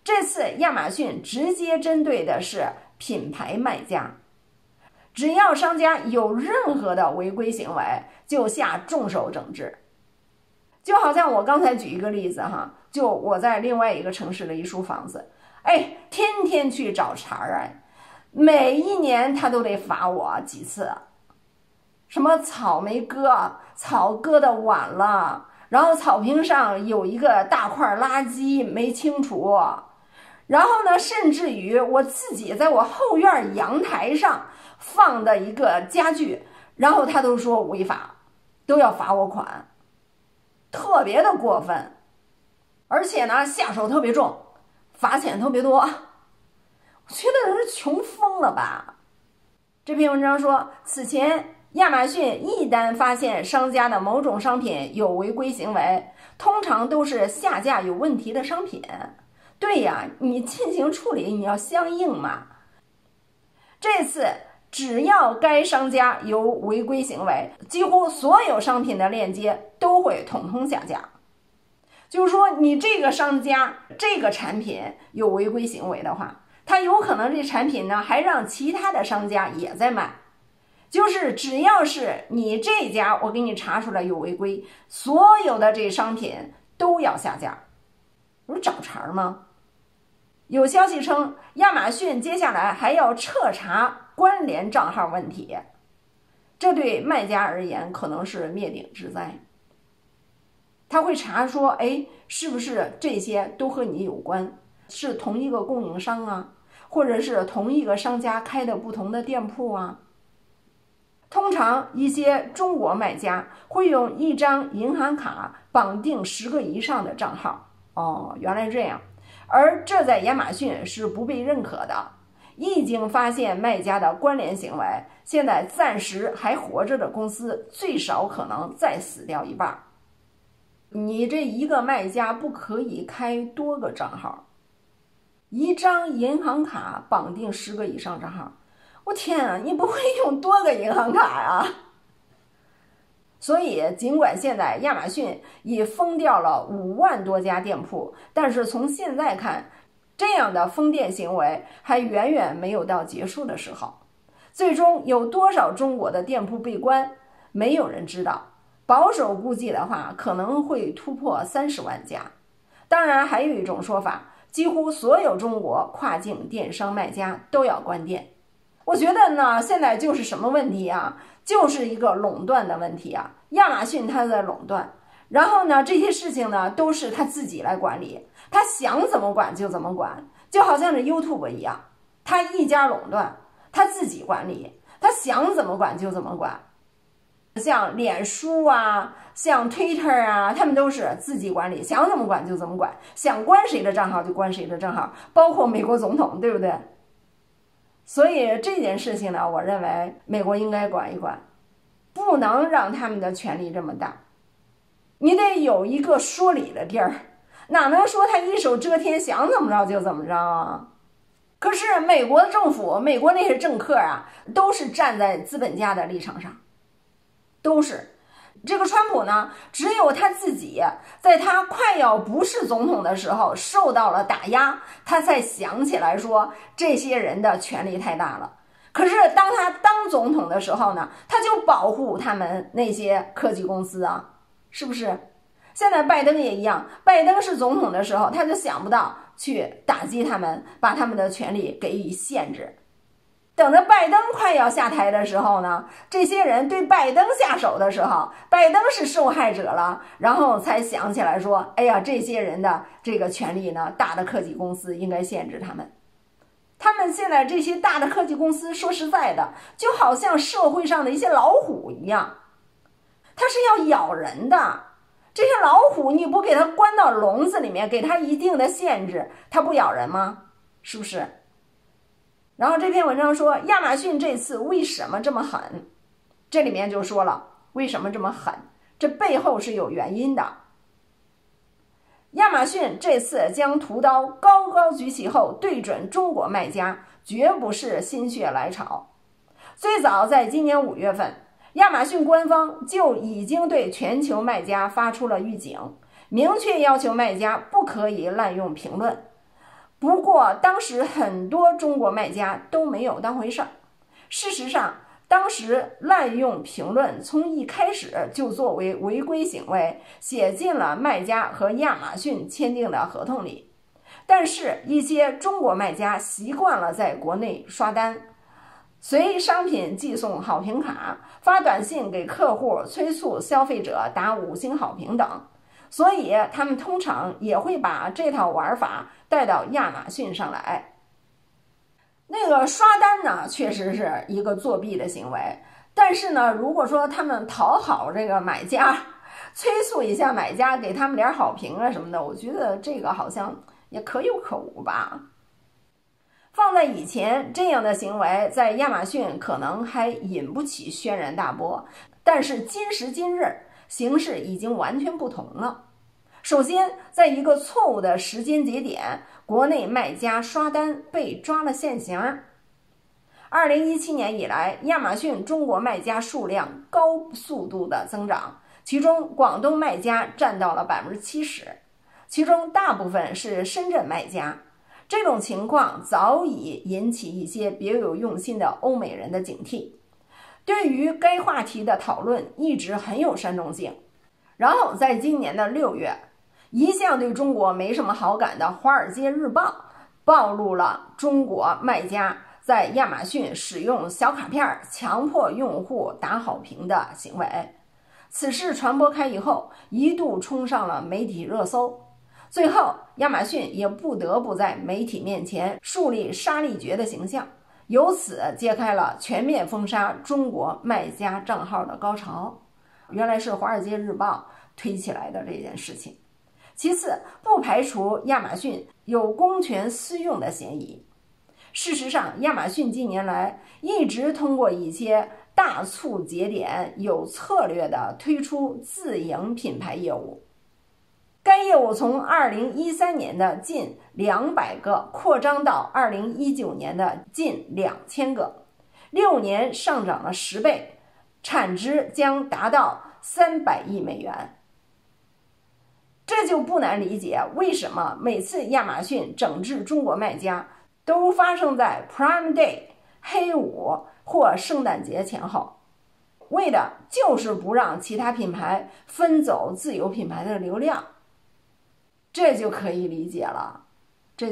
这次亚马逊直接针对的是品牌卖家，只要商家有任何的违规行为，就下重手整治。就好像我刚才举一个例子哈，就我在另外一个城市的一处房子，天天去找茬儿，每一年他都得罚我几次，什么草没割，草割的晚了，然后草坪上有一个大块垃圾没清除，然后呢，甚至于我自己在我后院阳台上放的一个家具，然后他都说违法，都要罚我款，特别的过分，而且呢下手特别重，罚钱特别多，我觉得人是穷疯了吧。这篇文章说，此前亚马逊一旦发现商家的某种商品有违规行为，通常都是下架有问题的商品。对呀，你进行处理你要相应嘛。这次只要该商家有违规行为，几乎所有商品的链接都会统统下架。就是说你这个商家这个产品有违规行为的话，他有可能这产品呢还让其他的商家也在卖。就是只要是你这家我给你查出来有违规，所有的这商品都要下架。不是找茬吗？有消息称，亚马逊接下来还要彻查关联账号问题，这对卖家而言可能是灭顶之灾。他会查说，是不是这些都和你有关，是同一个供应商啊，或者是同一个商家开的不同的店铺啊。通常一些中国卖家会用一张银行卡绑定10个以上的账号。原来这样，而这在亚马逊是不被认可的。一经发现卖家的关联行为，现在暂时还活着的公司最少可能再死掉一半。你这一个卖家不可以开多个账号，一张银行卡绑定10个以上账号，我天啊，你不会用多个银行卡呀？所以尽管现在亚马逊已封掉了5万多家店铺，但是从现在看，这样的封店行为还远远没有到结束的时候。最终有多少中国的店铺被关，没有人知道，保守估计的话可能会突破30万家。当然还有一种说法，几乎所有中国跨境电商卖家都要关店。我觉得呢，现在就是什么问题啊？就是一个垄断的问题啊。亚马逊它在垄断，然后呢，这些事情呢都是他自己来管理，他想怎么管就怎么管，就好像是 YouTube 一样，他一家垄断，他自己管理，他想怎么管就怎么管。像脸书啊，像 Twitter 啊，他们都是自己管理，想怎么管就怎么管，想关谁的账号就关谁的账号，包括美国总统，对不对？所以这件事情呢，我认为美国应该管一管，不能让他们的权力这么大。你得有一个说理的地儿，哪能说他一手遮天，想怎么着就怎么着啊？可是美国的政府，美国那些政客啊，都是站在资本家的立场上，都是。这个川普呢，只有他自己在他快要不是总统的时候受到了打压，他才想起来说这些人的权力太大了。可是当他当总统的时候呢，他就保护他们那些科技公司啊，是不是？现在拜登也一样，拜登是总统的时候，他就想不到去打击他们，把他们的权利给予限制。等着拜登快要下台的时候呢，这些人对拜登下手的时候，拜登是受害者了，然后才想起来说，哎呀，这些人的这个权利呢，大的科技公司应该限制他们。他们现在这些大的科技公司，说实在的，就好像社会上的一些老虎一样，它是要咬人的。这些老虎你不给它关到笼子里面，给它一定的限制，它不咬人吗？是不是？然后这篇文章说，亚马逊这次为什么这么狠？这里面就说了为什么这么狠，这背后是有原因的。亚马逊这次将屠刀高高举起后对准中国卖家，绝不是心血来潮。最早在今年5月份，亚马逊官方就已经对全球卖家发出了预警，明确要求卖家不可以滥用评论， 不过当时很多中国卖家都没有当回事儿。事实上，当时滥用评论从一开始就作为违规行为写进了卖家和亚马逊签订的合同里。但是，一些中国卖家习惯了在国内刷单，随商品寄送好评卡，发短信给客户催促消费者打5星好评等，所以他们通常也会把这套玩法带到亚马逊上来。那个刷单呢，确实是一个作弊的行为，但是呢，如果说他们讨好这个买家，催促一下买家给他们点好评啊什么的，我觉得这个好像也可有可无吧。放在以前，这样的行为在亚马逊可能还引不起轩然大波，但是今时今日，形势已经完全不同了。首先，在一个错误的时间节点，国内卖家刷单被抓了现行。2017年以来，亚马逊中国卖家数量高速度的增长，其中广东卖家占到了70%，其中大部分是深圳卖家。这种情况早已引起一些别有用心的欧美人的警惕，对于该话题的讨论一直很有煽动性。然后在今年的6月，一向对中国没什么好感的《华尔街日报》暴露了中国卖家在亚马逊使用小卡片强迫用户打好评的行为。此事传播开以后，一度冲上了媒体热搜。最后，亚马逊也不得不在媒体面前树立沙利爵的形象，由此揭开了全面封杀中国卖家账号的高潮。原来是《华尔街日报》推起来的这件事情。其次，不排除亚马逊有公权私用的嫌疑。事实上，亚马逊近年来一直通过一些大促节点，有策略地推出自营品牌业务。该业务从2013年的近200个扩张到2019年的近2000个，6年上涨了10倍，产值将达到300亿美元。这就不难理解为什么每次亚马逊整治中国卖家都发生在 Prime Day、黑五或圣诞节前后，为的就是不让其他品牌分走自有品牌的流量。这就可以理解了，这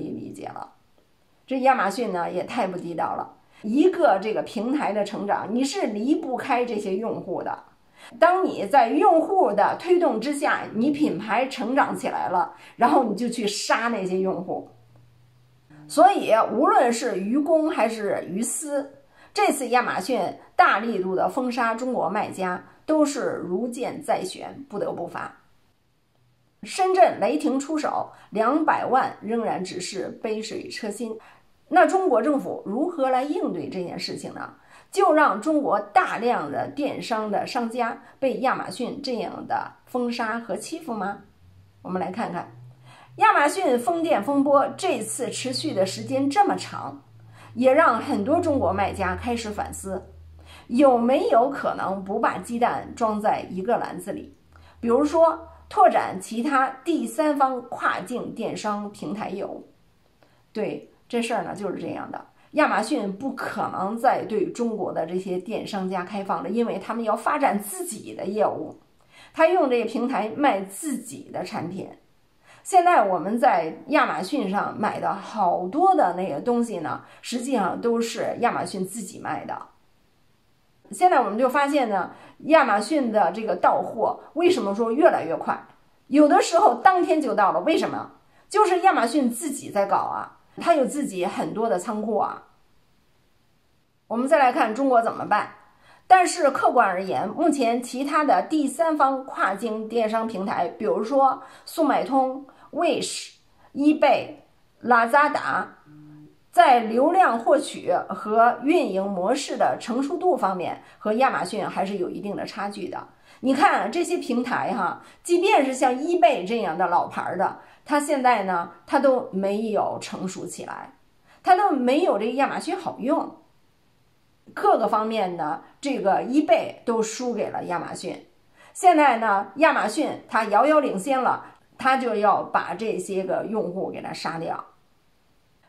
亚马逊呢也太不地道了。一个这个平台的成长，你是离不开这些用户的。当你在用户的推动之下，你品牌成长起来了，然后你就去杀那些用户。所以无论是于公还是于私，这次亚马逊大力度的封杀中国卖家都是如箭在弦，不得不发。深圳雷霆出手，200万仍然只是杯水车薪。那中国政府如何来应对这件事情呢？就让中国大量的电商的商家被亚马逊这样的封杀和欺负吗？我们来看看，亚马逊封店风波这次持续的时间这么长，也让很多中国卖家开始反思，有没有可能不把鸡蛋装在一个篮子里？比如说拓展其他第三方跨境电商平台业务。对，这事儿呢就是这样的，亚马逊不可能再对中国的这些电商家开放了，因为他们要发展自己的业务，他用这个平台卖自己的产品。现在我们在亚马逊上买的好多的那个东西呢，实际上都是亚马逊自己卖的。现在我们就发现呢，亚马逊的这个到货为什么说越来越快？有的时候当天就到了，为什么？就是亚马逊自己在搞啊，它有自己很多的仓库啊。我们再来看中国怎么办？但是客观而言，目前其他的第三方跨境电商平台，比如说速卖通、Wish、eBay、Lazada，在流量获取和运营模式的成熟度方面，和亚马逊还是有一定的差距的。你看这些平台哈，即便是像 eBay 这样的老牌的，它现在呢，它都没有成熟起来，它都没有这个亚马逊好用。各个方面呢，这个eBay都输给了亚马逊。现在呢，亚马逊它遥遥领先了，它就要把这些个用户给它杀掉。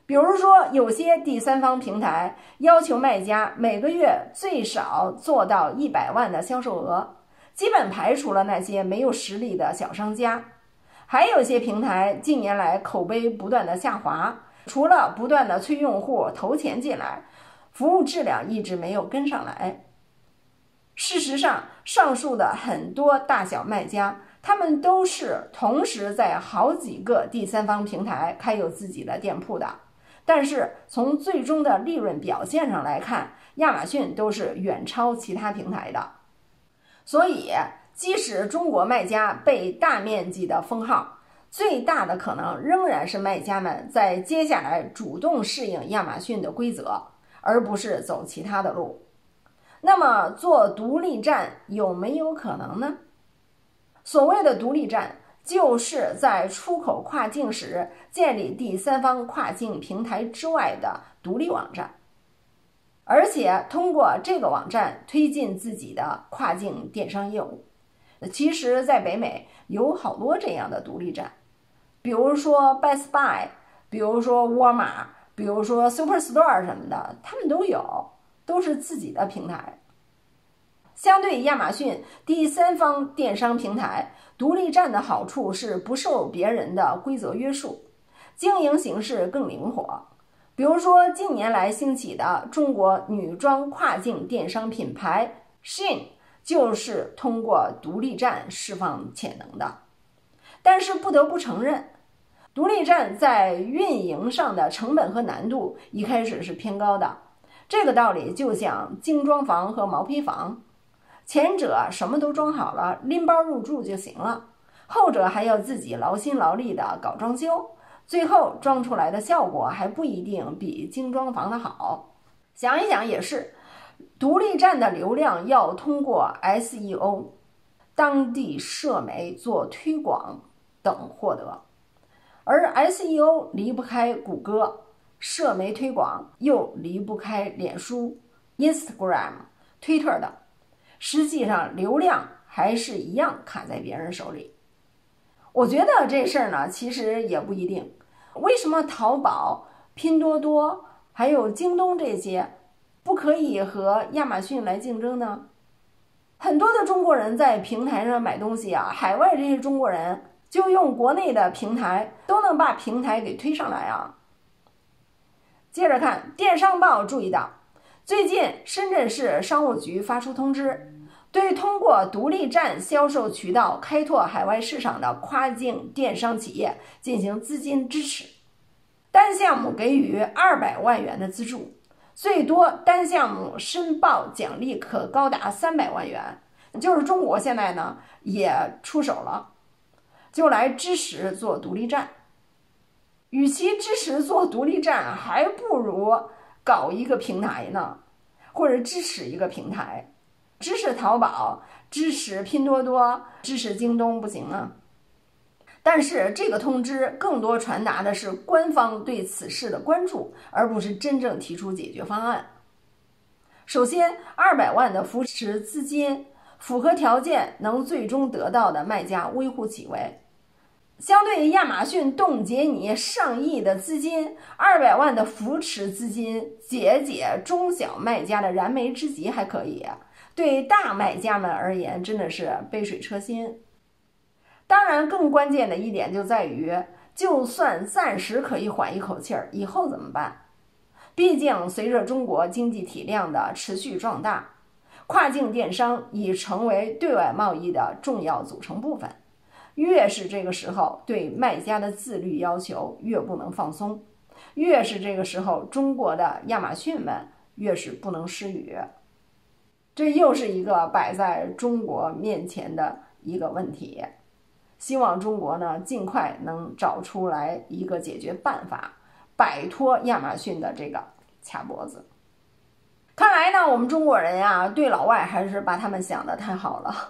比如说，有些第三方平台要求卖家每个月最少做到100万的销售额，基本排除了那些没有实力的小商家。还有些平台近年来口碑不断的下滑，除了不断的催用户投钱进来，服务质量一直没有跟上来。事实上，上述的很多大小卖家，他们都是同时在好几个第三方平台开有自己的店铺的。但是从最终的利润表现上来看，亚马逊都是远超其他平台的。所以，即使中国卖家被大面积的封号，最大的可能仍然是卖家们在接下来主动适应亚马逊的规则，而不是走其他的路。那么，做独立站有没有可能呢？所谓的独立站，就是在出口跨境时建立第三方跨境平台之外的独立网站，而且通过这个网站推进自己的跨境电商业务。其实在北美有好多这样的独立站，比如说 Best Buy， 比如说沃尔玛，比如说 Superstore 什么的，他们都有，都是自己的平台。相对亚马逊第三方电商平台，独立站的好处是不受别人的规则约束，经营形式更灵活。比如说近年来兴起的中国女装跨境电商品牌 Shein， 就是通过独立站释放潜能的。但是不得不承认，独立站在运营上的成本和难度一开始是偏高的。这个道理就像精装房和毛坯房，前者什么都装好了，拎包入住就行了，后者还要自己劳心劳力的搞装修，最后装出来的效果还不一定比精装房的好。想一想也是，独立站的流量要通过 SEO、 当地社媒做推广等获得，而 SEO 离不开谷歌，社媒推广又离不开脸书、Instagram、推特等，实际上流量还是一样卡在别人手里。我觉得这事儿呢，其实也不一定。为什么淘宝、拼多多还有京东这些不可以和亚马逊来竞争呢？很多的中国人在平台上买东西啊，海外这些中国人就用国内的平台，都能把平台给推上来啊。接着看电商报注意到，最近深圳市商务局发出通知，对通过独立站销售渠道开拓海外市场的跨境电商企业进行资金支持，单项目给予200万元的资助，最多单项目申报奖励可高达300万元。就是中国现在呢也出手了，就来支持做独立站。与其支持做独立站，还不如搞一个平台呢，或者支持一个平台，支持淘宝，支持拼多多，支持京东，不行啊。但是这个通知更多传达的是官方对此事的关注，而不是真正提出解决方案。首先，200万的扶持资金符合条件，能最终得到的卖家微乎其微。相对于亚马逊冻结你上亿的资金，200万的扶持资金解解中小卖家的燃眉之急还可以，对大卖家们而言真的是杯水车薪。当然更关键的一点就在于，就算暂时可以缓一口气儿，以后怎么办？毕竟随着中国经济体量的持续壮大，跨境电商已成为对外贸易的重要组成部分。越是这个时候，对卖家的自律要求越不能放松，越是这个时候，中国的亚马逊们越是不能失语。这又是一个摆在中国面前的一个问题，希望中国呢尽快能找出来一个解决办法，摆脱亚马逊的这个卡脖子。看来呢，我们中国人呀，对老外还是把他们想得太好了。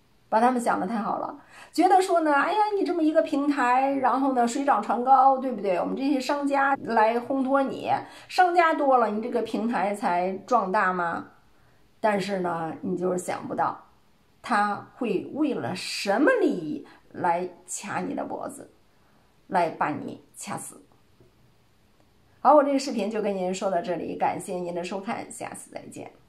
觉得说呢，哎呀，你这么一个平台，然后呢水涨船高，对不对？我们这些商家来烘托你，商家多了，你这个平台才壮大吗？但是呢，你就是想不到，他会为了什么利益来掐你的脖子，来把你掐死。 好，我这个视频就跟您说到这里，感谢您的收看，下次再见。